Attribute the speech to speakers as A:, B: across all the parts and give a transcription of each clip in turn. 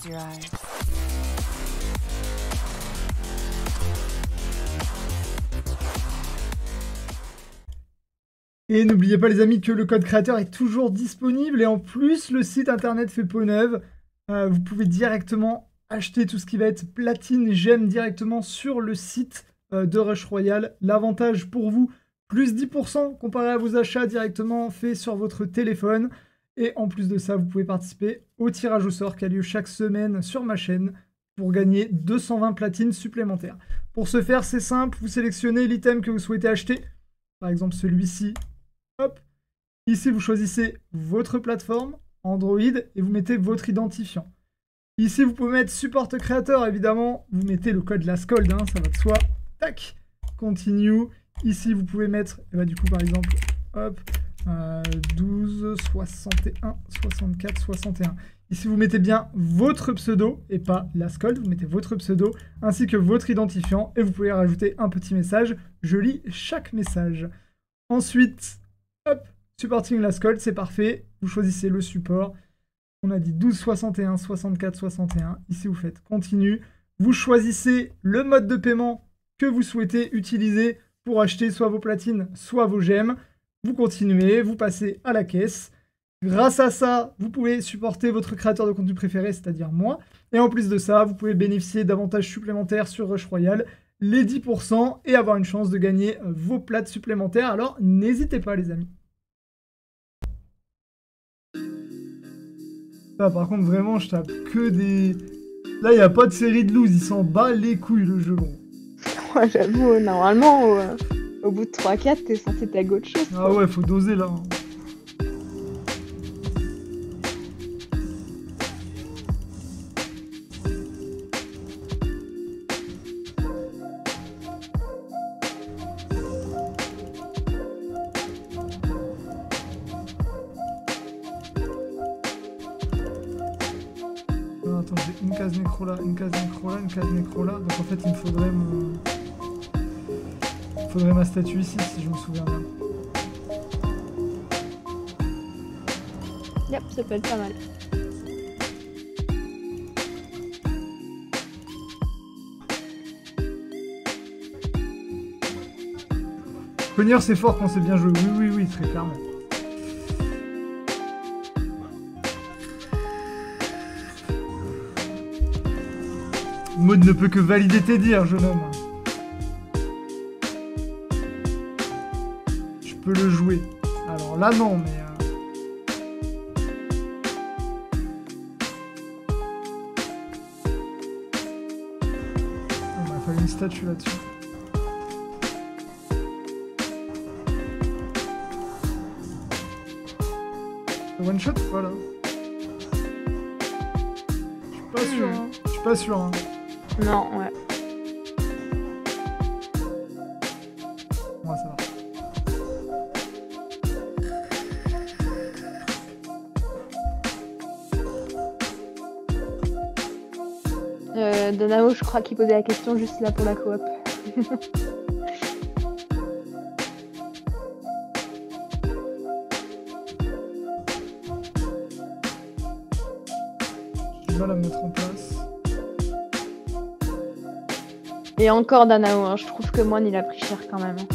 A: close your eyes.
B: Et n'oubliez pas les amis que le code créateur est toujours disponible et en plus le site internet fait peau neuve. Vous pouvez directement acheter tout ce qui va être platine, gemme directement sur le site de Rush Royale. L'avantage pour vous, plus 10% comparé à vos achats directement faits sur votre téléphone. Et en plus de ça, vous pouvez participer au tirage au sort qui a lieu chaque semaine sur ma chaîne pour gagner 220 platines supplémentaires. Pour ce faire, c'est simple, vous sélectionnez l'item que vous souhaitez acheter. Par exemple celui-ci. Hop. Ici, vous choisissez votre plateforme, Android, et vous mettez votre identifiant. Ici, vous pouvez mettre support créateur, évidemment. Vous mettez le code LASCOLD, hein, ça va de soi. Tac. Continue. Ici, vous pouvez mettre, du coup, par exemple, hop, 12, 61, 64, 61. Ici, vous mettez bien votre pseudo et pas LASCOLD. Vous mettez votre pseudo ainsi que votre identifiant et vous pouvez rajouter un petit message. Je lis chaque message. Ensuite, hop, supporting LASCOLD, c'est parfait. Vous choisissez le support. On a dit 12, 61, 64, 61. Ici, vous faites continue. Vous choisissez le mode de paiement que vous souhaitez utiliser pour acheter soit vos platines, soit vos gemmes. Vous continuez, vous passez à la caisse. Grâce à ça, vous pouvez supporter votre créateur de contenu préféré, c'est-à-dire moi. Et en plus de ça, vous pouvez bénéficier d'avantages supplémentaires sur Rush Royale, les 10% et avoir une chance de gagner vos plates supplémentaires. Alors, n'hésitez pas les amis. Là, par contre, vraiment, je tape que des... Là, il n'y a pas de série de loose, il s'en bat les couilles le jeu, gros.
C: Ouais, j'avoue, normalement, au bout de 3-4, t'es censé tag autre chose.
B: Ah ouais, faut doser là. Attends, j'ai une case nécro là, une case nécro là, une case nécro là. Donc en fait, il me faudrait mon... Il faudrait ma statue ici, si je me souviens bien.
C: Yep, ça peut être pas mal.
B: Cogneur, c'est fort quand c'est bien joué. Oui, oui, oui, très clairement. Maud ne peut que valider tes dires, jeune homme. Je peux le jouer. Alors là, non, mais... Il m'a fallu une statue là-dessus. One shot, voilà. Je suis pas sûr. Je suis pas sûr. Hein.
C: Non, ouais.
B: Ouais, ça va.
C: Donao, je crois qu'il posait la question juste là pour la coop.
B: J'ai du mal à me mettre en place.
C: Et encore Danao, hein, je trouve que Moine il a pris cher quand même.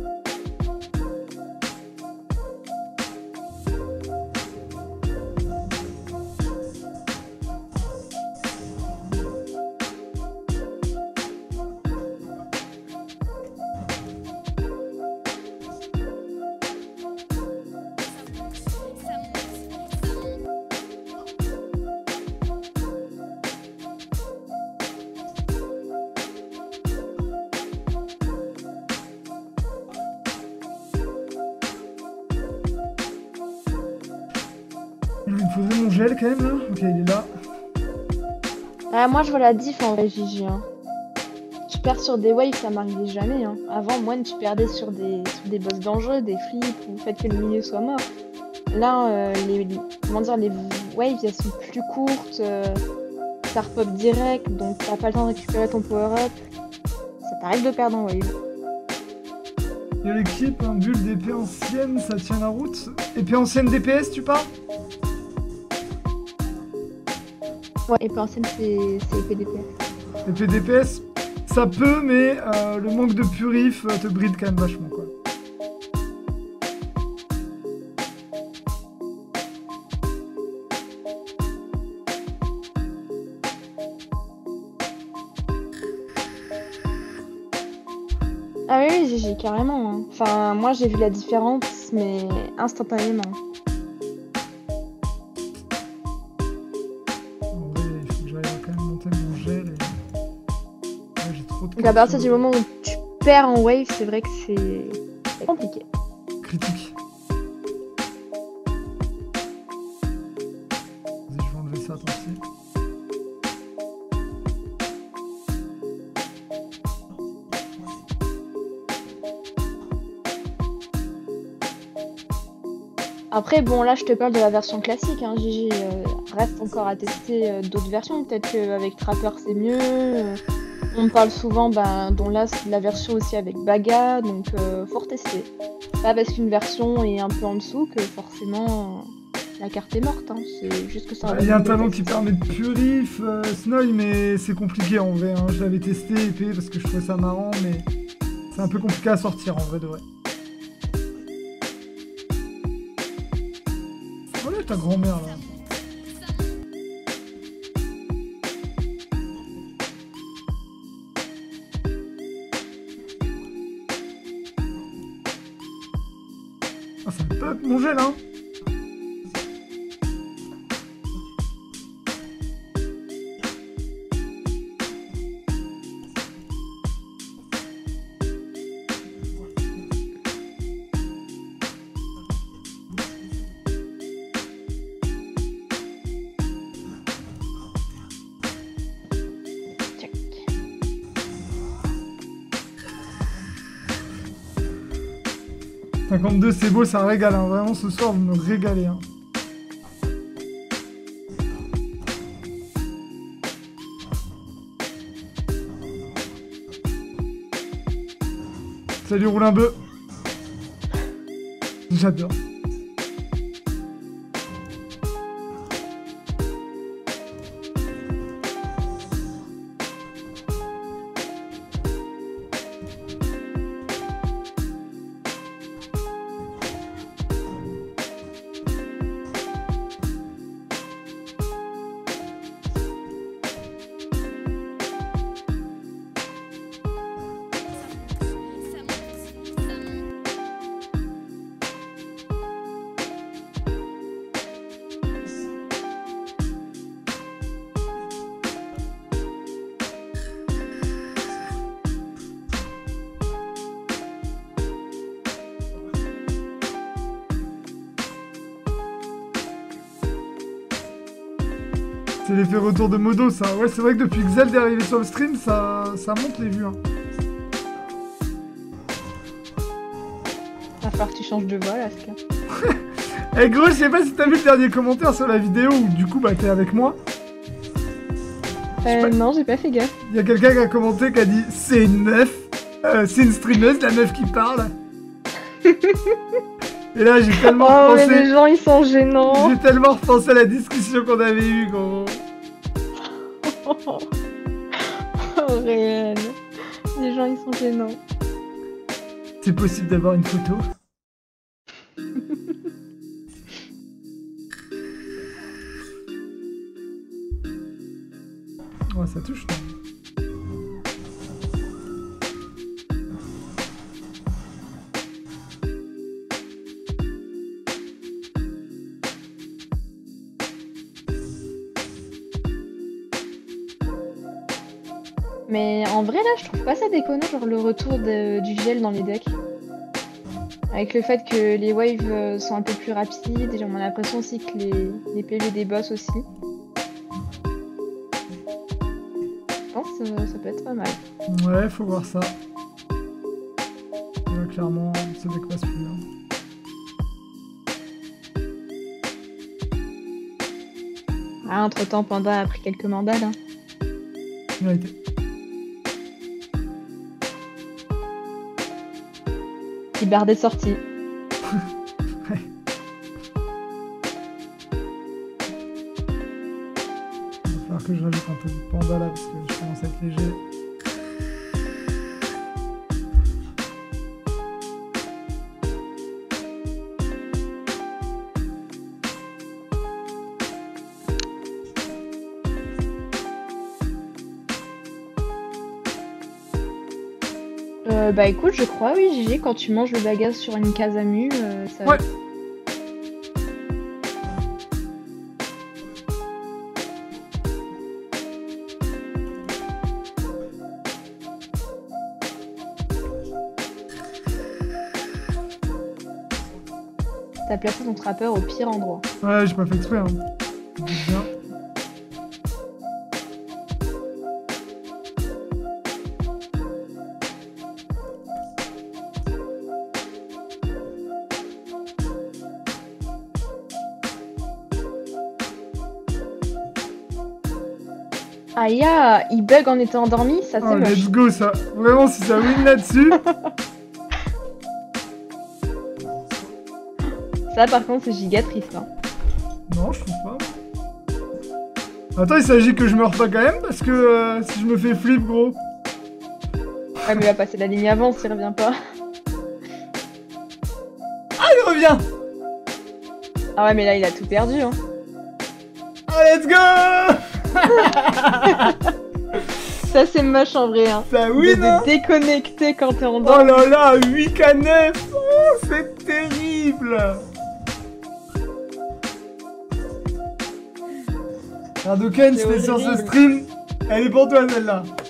B: Il me faudrait mon gel quand même là. Ok, il est là.
C: Ah, moi je vois la diff en vrai, Gigi. Hein. Tu perds sur des waves, ça m'arrivait jamais. Hein. Avant, Moine, tu perdais sur des boss dangereux, des flips ou le fait que le milieu soit mort. Là, comment dire, les waves elles sont plus courtes, ça repop direct, donc t'as pas le temps de récupérer ton power-up. Ça t'arrête de perdre en wave.
B: Il y a l'équipe, un bulle d'épée ancienne, ça tient la route. Épée ancienne DPS, tu parles?
C: Ouais, et Ancienne, c'est PDPS.
B: Et puis DPS, ça peut, mais le manque de purif te bride quand même vachement, quoi.
C: Ah oui, GG, carrément. Hein. Enfin, moi, j'ai vu la différence, mais instantanément.
B: En vrai, il faut que j'arrive quand même monter mon gel et... Ouais, j'ai trop de
C: Donc à partir
B: questions.
C: du moment où tu perds en wave, c'est vrai que c'est compliqué.
B: Critique. Vas-y, je vais enlever ça, tant pis.
C: Après, bon, là, je te parle de la version classique. Hein, GG reste encore à tester d'autres versions. Peut-être qu'avec Trapper, c'est mieux. On me parle souvent, dont là, c'est la version aussi avec Baga. Donc, faut retester. Pas parce qu'une version est un peu en dessous que forcément la carte est morte. Hein. C'est juste que ça.
B: Il y a un talent qui permet de purif, Snoy, mais c'est compliqué en vrai. Hein. Je l'avais testé épée parce que je trouvais ça marrant, mais c'est un peu compliqué à sortir en vrai de vrai. Voilà ta grand-mère là. Ah, ça me pop mon gel hein.
C: Check.
B: 52 c'est beau, ça régale hein. Vraiment ce soir vous me régalez hein. Salut Roulimbeu. J'adore. C'est l'effet retour de Modo ça. Ouais c'est vrai que depuis que Zeld est arrivé sur le stream, ça monte les vues hein.
C: Va falloir que tu changes de voix là, ce cas.
B: Eh gros, je sais pas si t'as vu le dernier commentaire sur la vidéo où du coup bah t'es avec moi.
C: Non, j'ai pas fait gaffe.
B: Il y a quelqu'un qui a commenté qui a dit c'est une meuf, c'est une streameuse, la meuf qui parle. Et là j'ai tellement
C: Oh, mais
B: repensé.
C: les gens ils sont gênants.
B: J'ai tellement repensé à la discussion qu'on avait eue gros.
C: Oh, réel. Les gens ils sont gênants.
B: C'est possible d'avoir une photo? Ouais, ça touche. Non
C: Mais en vrai, là, je trouve pas ça déconnant, genre le retour du gel dans les decks. Avec le fait que les waves sont un peu plus rapides, et on a l'impression aussi que les PV des boss aussi. Je pense que ça peut être pas mal.
B: Ouais, faut voir ça. Clairement, ce deck passe plus. Hein.
C: Ah, entre-temps, Panda a pris quelques mandales. Hein.
B: Vérité.
C: Ibard est sorti.
B: Ouais. Il va falloir que que je rajoute un peu de panda là parce que je commence à être léger.
C: Bah écoute, je crois, oui, Gigi, quand tu manges le bagasse sur une Casamu, ça...
B: Ouais.
C: T'as placé ton trappeur au pire endroit.
B: Ouais, j'ai pas fait exprès. Hein. Bien.
C: Aïe, il bug en étant endormi, ça c'est
B: Oh,
C: moche.
B: let's go ça. Vraiment, si ça win là-dessus.
C: Ça par contre c'est giga triste. Hein.
B: Non, je trouve pas. Attends, il s'agit que je meure pas quand même parce que si je me fais flip, gros.
C: Ah mais il va passer la ligne avant s'il revient pas.
B: Ah, il revient.
C: Ah ouais mais là il a tout perdu. Hein.
B: Oh, let's go.
C: Ça c'est moche en vrai. Hein.
B: Ça win, hein.
C: De déconnecter quand t'es
B: Oh
C: endormi.
B: là là, 8K9. Oh, c'est terrible. Radoken,
C: C'est
B: c'était sur ce
C: horrible.
B: stream. Elle est pour toi celle-là.